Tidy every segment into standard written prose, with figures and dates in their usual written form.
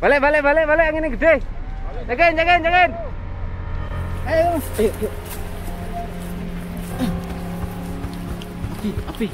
Balik angin gede. Jagain. Ayo. Api.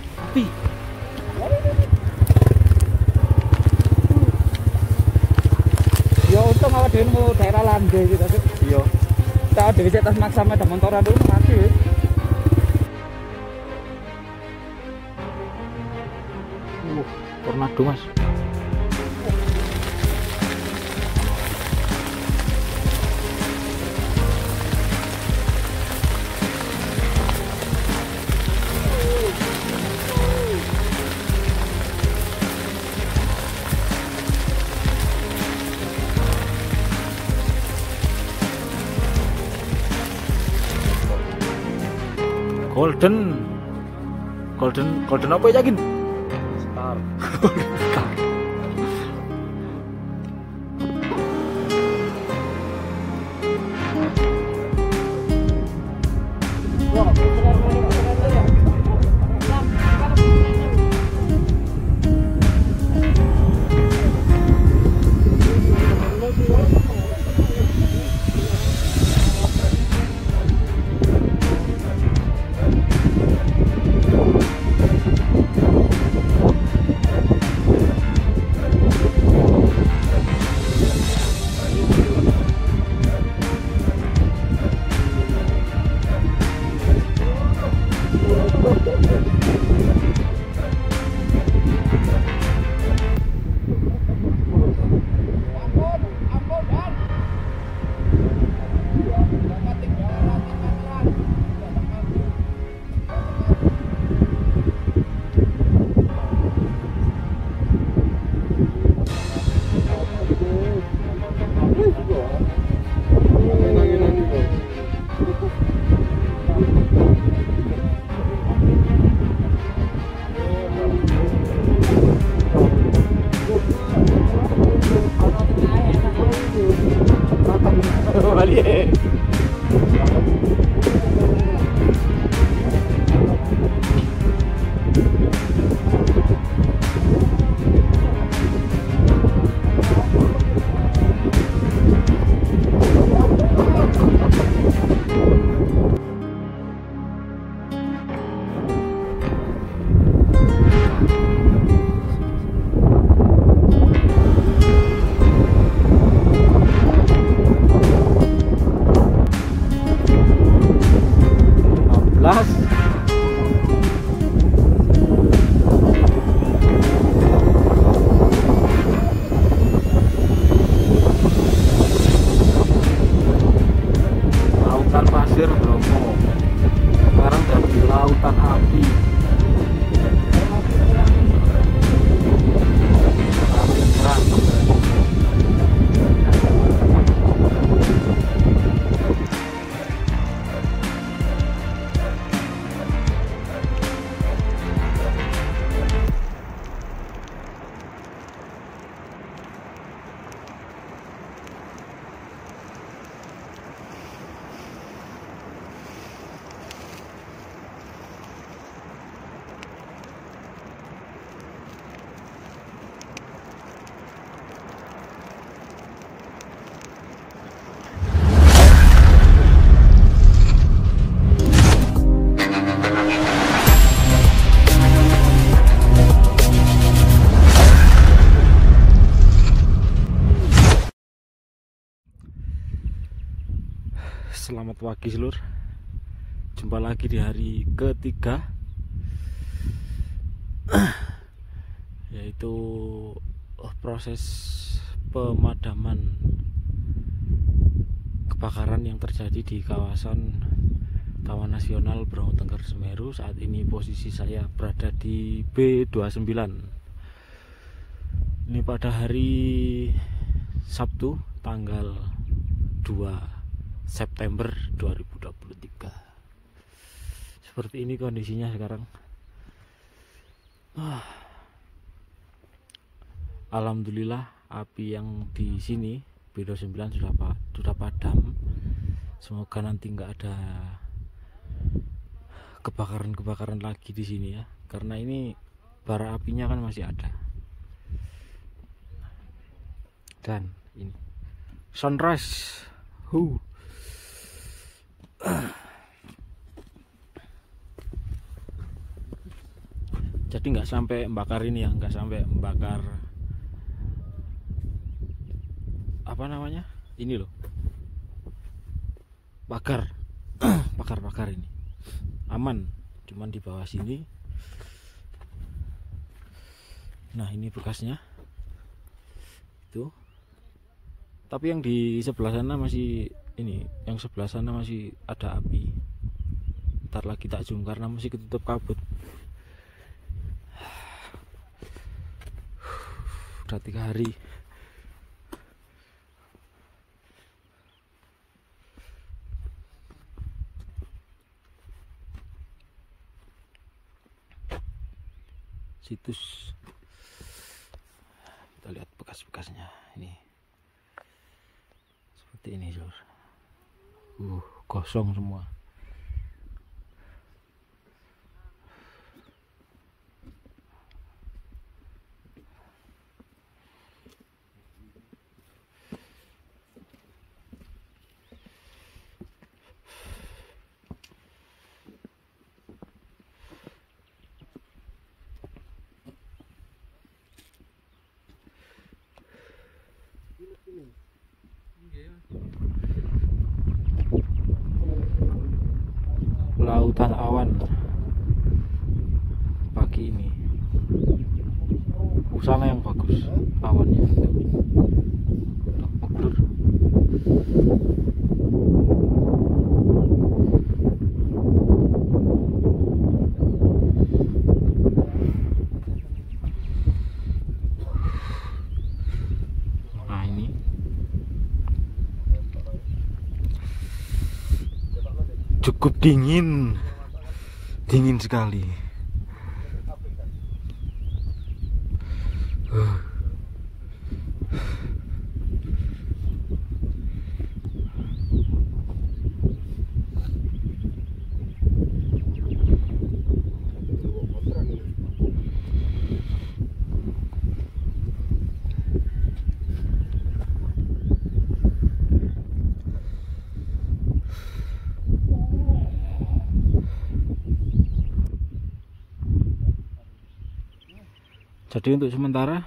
Ya untung awak dhewe nemu daerah lande gitu sih. Iya. Tak ada di atas maksa ada motoran dulu mati wis. Tornado, Mas. Golden apa ya yakin? Star. Star. Selamat pagi seluruh. Jumpa lagi di hari ketiga, yaitu proses pemadaman kebakaran yang terjadi di kawasan Taman Nasional Bromo Tengger Semeru. Saat ini posisi saya berada di B29. Ini pada hari Sabtu tanggal 2 September 2023. Seperti ini kondisinya sekarang. Alhamdulillah api yang di sini B29 sudah padam. Semoga nanti nggak ada kebakaran lagi di sini ya, karena ini bara apinya kan masih ada. Dan ini sunrise. Jadi nggak sampai membakar ini ya, nggak sampai membakar apa namanya ini loh, bakar bakar ini aman, cuman di bawah sini. Nah ini bekasnya tuh, tapi yang di sebelah sana masih ini, yang sebelah sana masih ada api. Ntar lagi tak zoom karena masih ketutup kabut. Udah 3 hari. Situs, kita lihat bekas-bekasnya ini seperti ini, Sur. Kosong semua. Lautan awan pagi ini, sana yang bagus awannya. Nah ini cukup dingin sekali. Jadi untuk sementara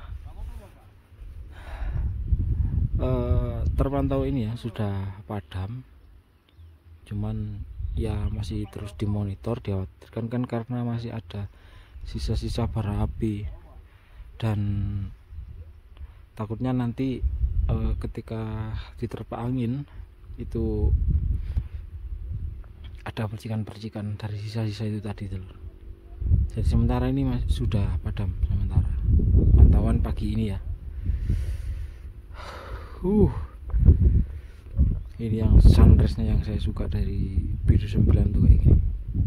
terpantau ini ya sudah padam, cuman ya masih terus dimonitor, dikhawatirkan kan karena masih ada sisa-sisa bara api, dan takutnya nanti ketika diterpa angin itu ada percikan-percikan dari sisa-sisa itu tadi tuh. Jadi sementara ini sudah padam sementara pantauan pagi ini ya. Ini yang sunrise-nya yang saya suka dari Biru 9 tuh kayak gini.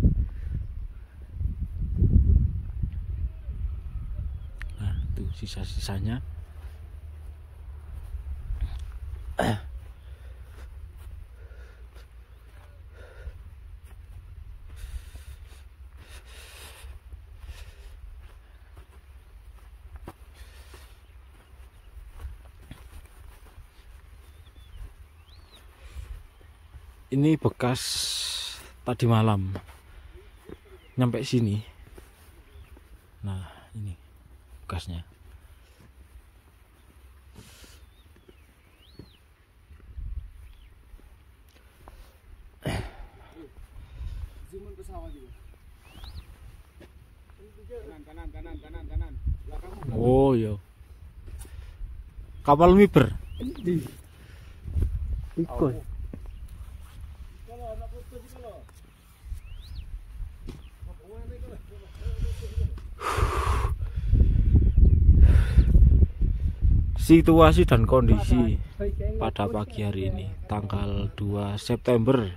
Nah tuh sisa-sisanya. Ini bekas tadi malam nyampe sini. Nah ini bekasnya. Kanan. Oh iya. Kapal miber. Ikut. Situasi dan kondisi pada pagi hari ini tanggal 2 September.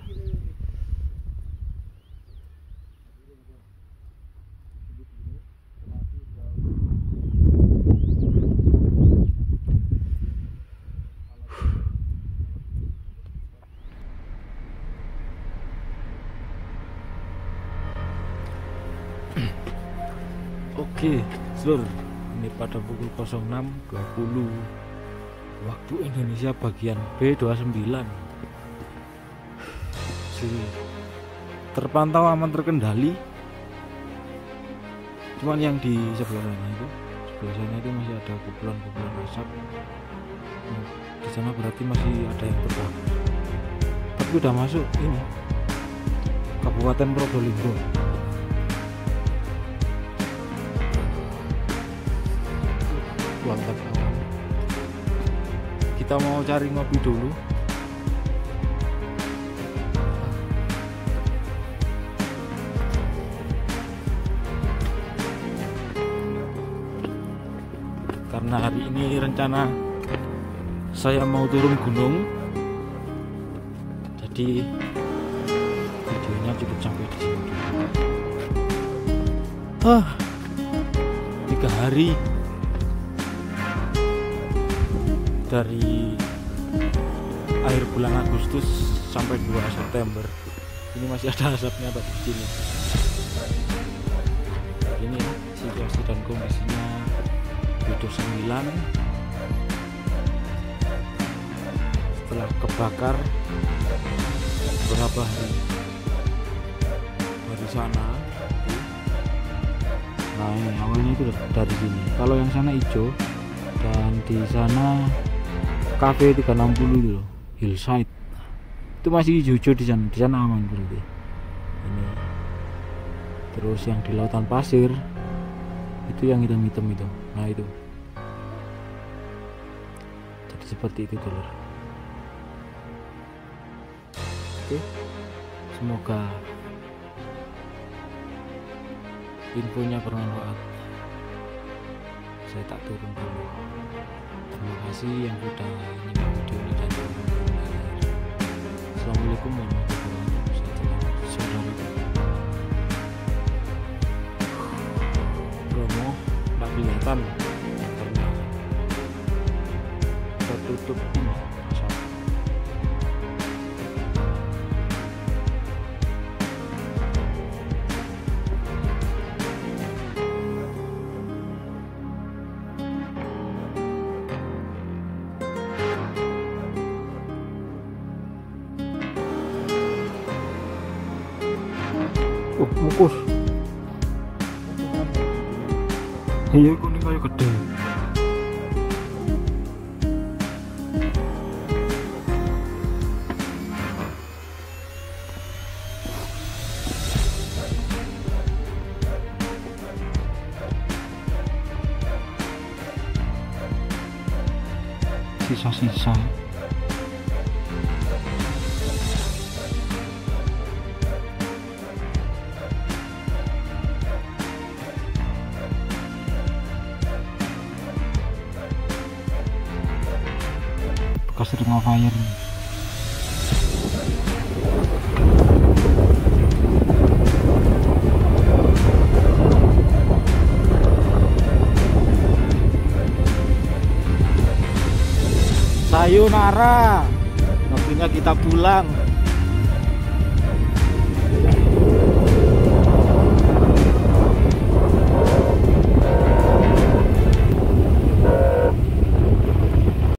Oke, seluruh ini pada pukul 06.20 Waktu Indonesia bagian B29. Terpantau aman terkendali. Cuman yang di sebelah sana itu masih ada kumpulan-kumpulan asap. Di sana berarti masih ada yang terbakar. Tapi udah masuk ini Kabupaten Probolinggo. Langkat awan. Kita mau cari ngopi dulu. Karena hari ini rencana saya mau turun gunung, jadi videonya cukup sampai di sini dulu. 3 hari dari akhir bulan Agustus sampai 2 September ini masih ada asapnya di sini. Ini ya, situasi dan kondisinya B29 setelah kebakar beberapa hari dari sana. Nah ini awalnya itu dari sini. Kalau yang sana hijau dan di sana cafe 360 itu loh, hillside itu masih hijau di sana. Di sana aman berarti. Ini terus yang di lautan pasir itu yang hitam-hitam itu. Nah itu. Jadi seperti itu dulur. Oke. Semoga infonya bermanfaat. Saya tak turun dulu. Terima kasih yang sudah nyimak video ini dan Assalamualaikum warahmatullahi wabarakatuh. Saudara Bromo tak kelihatan karena tertutup ini asap. Mukus. Iya kuning kayak gede. Sisa-sisa. Bekas ring of fire. Sayonara, waktunya kita pulang.